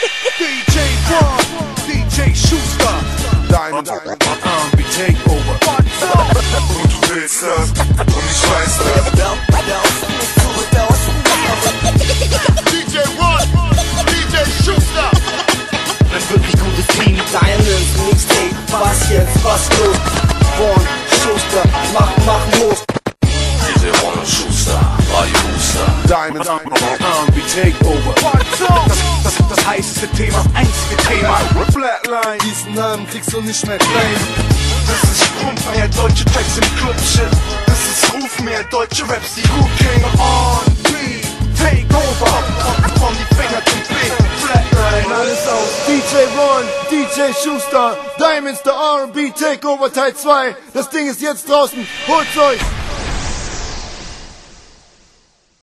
DJ Ron, DJ Schuster, Diamond R&B Takeover. Und du willst das, und ich weiß das. DJ Ron, DJ Schuster. Ein wirklich gutes Team, Diamonds, Mixtape, was jetzt, was los? Ron, Schuster, mach los. DJ Ron und Schuster, Radio Booster, Diamond R&B Takeover. Das heißeste Thema, das einzige Thema. Flatline, diesen Namen kriegst du nicht mehr klein. Das ist Rumpf, mehr deutsche Tracks im Club-Shit. Das ist Ruf, mehr deutsche Raps, die gut klingen. R&B Takeover, von die Finger zum Blick. Flatline, alles aus. DJ Ron, DJ Schuster, Diamonds, der R&B Takeover Teil 2. Das Ding ist jetzt draußen, holt's euch.